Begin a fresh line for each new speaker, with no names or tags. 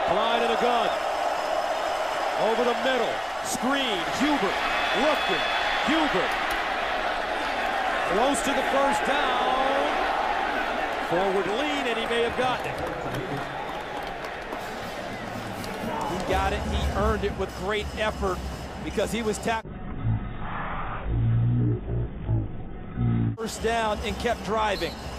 Klein in the gun. Over the middle. Screen. Hubert. Looking. Hubert. Close to the first down. Forward lean, and he may have gotten it. He got it. He earned it with great effort because he was tackled. First down and kept driving.